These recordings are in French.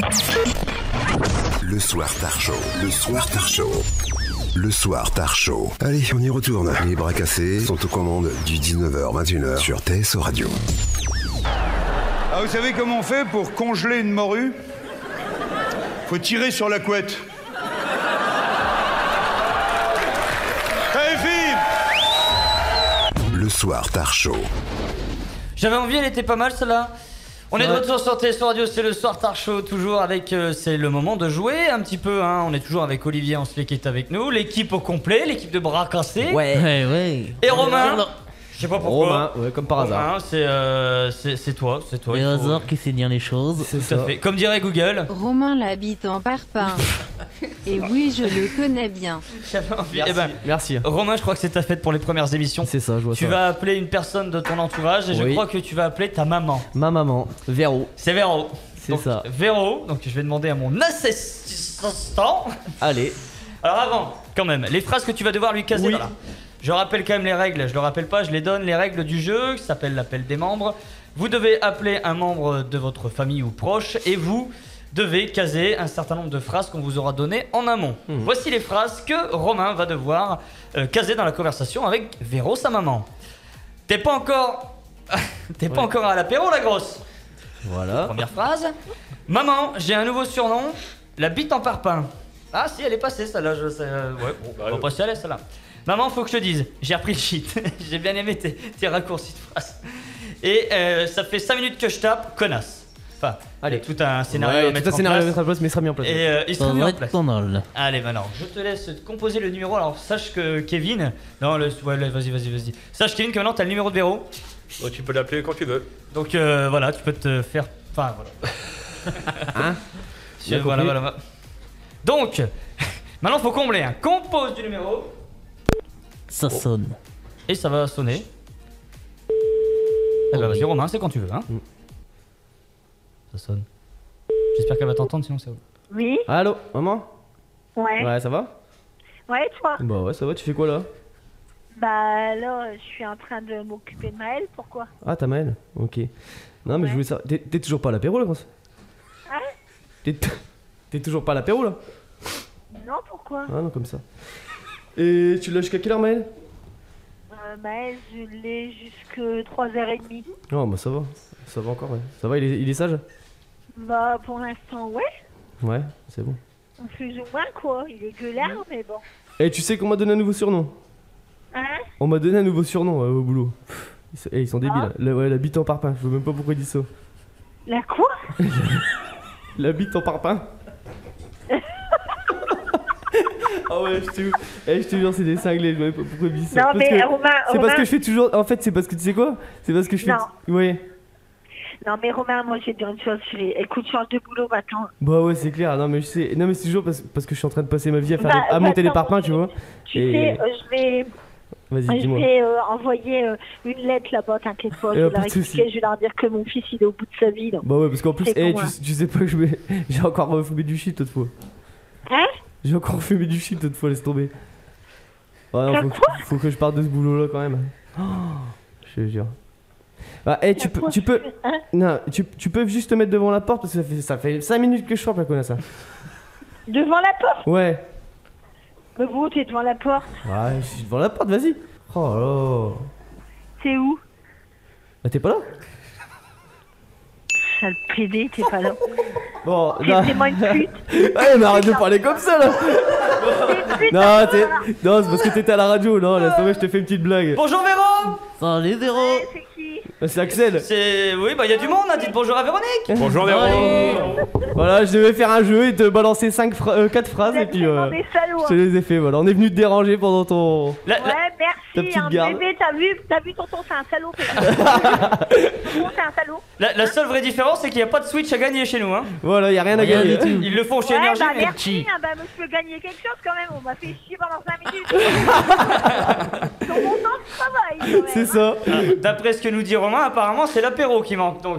Le Soir Tar Show. Le Soir Tar Show. Le Soir Tar Show. Allez, on y retourne. Les bras cassés sont aux commandes du 19h-21h sur TSO Radio. Ah, vous savez comment on fait pour congeler une morue? Faut tirer sur la couette. Allez, filles! Le Soir Tar Show. J'avais envie, elle était pas mal celle-là. On est de retour sur TSO Radio, c'est le Soir Tar Show, toujours avec, c'est le moment de jouer un petit peu, hein. On est toujours avec Olivier Ancelet qui est avec nous, l'équipe au complet, l'équipe de bras cassés. Ouais. Et Romain. Je sais pas pourquoi. Romain, ouais, comme par hasard. Romain, c'est toi. Le hasard qui sait dire les choses. C'est ça. Fait. Comme dirait Google. Romain l'habite en parpaing. Et oui, je le connais bien. Merci. Eh ben, merci. Romain, je crois que c'est ta fête pour les premières émissions. C'est ça, je vois ça. Tu vas appeler une personne de ton entourage et je crois que tu vas appeler ta maman. Ma maman, Véro. C'est Véro. C'est ça. Véro, donc je vais demander à mon assistant. Allez. Alors avant, quand même, les phrases que tu vas devoir lui caser dans la... Je rappelle quand même les règles, je le rappelle pas, je les donne, les règles du jeu, qui s'appelle l'appel des membres. Vous devez appeler un membre de votre famille ou proche et vous devez caser un certain nombre de phrases qu'on vous aura données en amont. Voici les phrases que Romain va devoir caser dans la conversation avec Véro, sa maman. T'es pas encore à l'apéro, la grosse. Voilà. Première phrase. Maman, j'ai un nouveau surnom, la bite en parpaing. Ah si, elle est passée celle-là, on va passer à l'aise celle-là. Maman, faut que je te dise, j'ai repris le shit. J'ai bien aimé tes raccourcis de phrases. Et ça fait 5 minutes que je tape, connasse. Enfin, allez, tout un scénario à mettre en place. Mais il sera mis en place. Et il sera mis en place. Pas mal. Allez, maintenant, je te laisse composer le numéro. Alors, sache que Kevin... Non, vas-y. Sache, Kevin, que maintenant, t'as le numéro de Véro. Oh, tu peux l'appeler quand tu veux. Donc, voilà, tu peux te faire... Enfin, voilà. Hein Voilà. Donc, maintenant, faut combler. Hein. Compose du numéro... Ça sonne. Et ça va sonner. Eh ben vas-y Romain, c'est quand tu veux hein. Ça sonne. J'espère qu'elle va t'entendre sinon c'est où. Oui. Allô, maman? Ouais. Ouais, ça va? Ouais, toi? Bah ouais, ça va, tu fais quoi là? Bah là, je suis en train de m'occuper de Maëlle, pourquoi? Ah, t'as Maëlle? Ok. Non, mais je voulais savoir. T'es toujours pas à l'apéro là, grosse? Hein? T'es toujours pas à l'apéro là? Non, pourquoi? Ah non, comme ça. Et tu l'as jusqu'à quelle heure, Maëlle? Maëlle, je l'ai jusque 3h30. Oh, bah ça va encore, ouais. Ça va, il est sage? Bah, pour l'instant, ouais. Ouais, c'est bon. Plus ou moins, quoi. Il est gueulard, mais bon. Et tu sais qu'on m'a donné un nouveau surnom? Hein? On m'a donné un nouveau surnom au boulot. Ils sont débiles. La bite en parpaing, je vois même pas pourquoi ils disent ça. La quoi? La bite en parpaing. Ah ouais, je te jure, c'est des cinglés, je vois pas pourquoi ils disent ça. Non, mais Romain, c'est parce que je fais toujours. En fait, c'est parce que tu sais quoi? C'est parce que je fais. Non. Ouais. Non, mais Romain, moi, je vais te dire une chose. Écoute, change de boulot maintenant. Bah ouais, c'est clair. Non, mais je sais. Non, mais c'est toujours parce que je suis en train de passer ma vie à monter les parpaings, tu vois. Tu sais, je vais. Vas-y, dis-moi. Je vais envoyer une lettre là-bas, t'inquiète pas. Je vais leur expliquer, je vais leur dire que mon fils il est au bout de sa vie. Donc. Bah ouais, parce qu'en plus, tu sais pas que j'ai encore fumé du shit autrefois. Hein? J'ai encore fumé du shit autrefois, laisse tomber. Ah non, faut que je parte de ce boulot là quand même. Oh, je te jure. Bah, hey, tu peux. Hein? Non, tu peux juste te mettre devant la porte parce que ça fait 5 minutes que je frappe la connasse. Devant la porte? Ouais. Mais vous, t'es devant la porte? Ouais, je suis devant la porte, vas-y. Oh là. T'es où? Bah, t'es pas là? Sale PD, t'es pas là. Bon, moi une pute. Ouais, mais arrête de parler comme ça là. Non, c'est parce que t'étais à la radio. Non, laisse tomber, je te fais une petite blague. Bonjour Véro. Salut Véro. Ouais, c'est qui? C'est Axel. Oui, bah y a du monde, hein. Dites bonjour à Véronique. Bonjour Véro. Voilà, je devais faire un jeu et te balancer 4 phrases et puis je te les ai fait. Voilà, on est venu te déranger pendant ton. Ouais, merci. petite garde. Bébé, t'as vu tonton, c'est un salaud. Tonton, c'est un salaud. La seule vraie différence, c'est qu'il n'y a pas de Switch à gagner chez nous, hein. Voilà, y a rien à gagner. Ils le font chez Énergie. Bah mais merci, bah je peux gagner quelque chose quand même. On m'a fait chier pendant 5 minutes. Sur mon temps de travail. Quand même, C'est ça. D'après ce que nous dit Romain, apparemment c'est l'apéro qui manque. Donc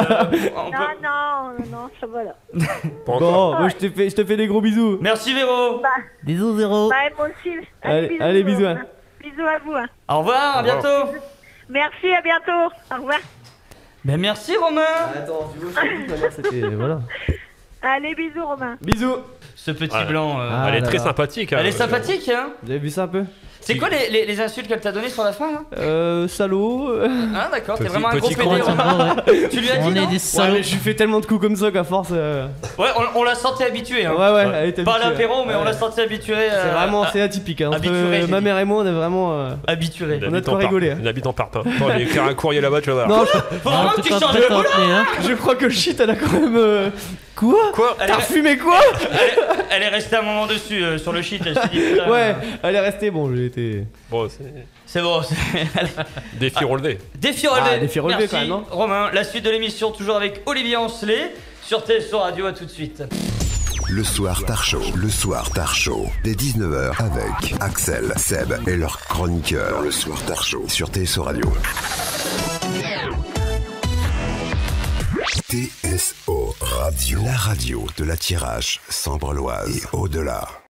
non, ça va là. Bon, moi je te fais des gros bisous. Merci Véro. Bah, bisous Véro. bah moi aussi. Allez, bisous. Hein. Bisous à vous. Hein. Au revoir, à bientôt. Merci, à bientôt. Au revoir. Ben merci Romain. Attends, tu vois, c'était voilà. Allez, bisous, Romain. Bisous. Ce petit Ouais. blanc. Ah, Elle est là très là. sympathique. hein. Elle est sympathique, hein. Vous avez vu ça un peu? C'est quoi les insultes qu'elle t'a données sur la fin là Salaud. Ah d'accord, t'es Petit- vraiment un gros petit pédé. con. Romain. Tu lui as dit On est non des Ouais, salauds. mais je lui fais tellement de coups comme ça qu'à force. Ouais, on l'a senti habitué. Hein. Ouais, elle était Pas à habituée. l'apéro, mais on Ouais. l'a senti habitué. C'est vraiment c'est atypique. Hein. Entre habitué, j'ai ma dit. mère et moi, on est vraiment. habitué. Il On a habite de quoi en rigoler, hein. Il habite en Parpin. Attends, je vais écrire un courrier là-bas, tu vas voir. Non, Faut vraiment que tu pas changes de prêt à boulot. t'en tenir, hein. je crois que le shit, elle a quand même. Quoi? Quoi Elle T'as est- refumé quoi? Elle est restée un moment dessus sur le shit. Elle s'est dit, putain, Ouais, elle est restée. Bon, j'ai été. Bon, c'est C'est bon. défi relevé. Défi relevé. Ah, défi relevé, Merci, quand même, non Romain. La suite de l'émission toujours avec Olivier Ancelet sur TSO Radio. À tout de suite. Le soir Tard Show. Le soir Tard Show. Dès 19h avec Axel, Seb et leurs chroniqueurs. Le soir Tard Show sur TSO Radio. TSO Radio. La radio de la Thiérache, Sambre-Loise et au-delà.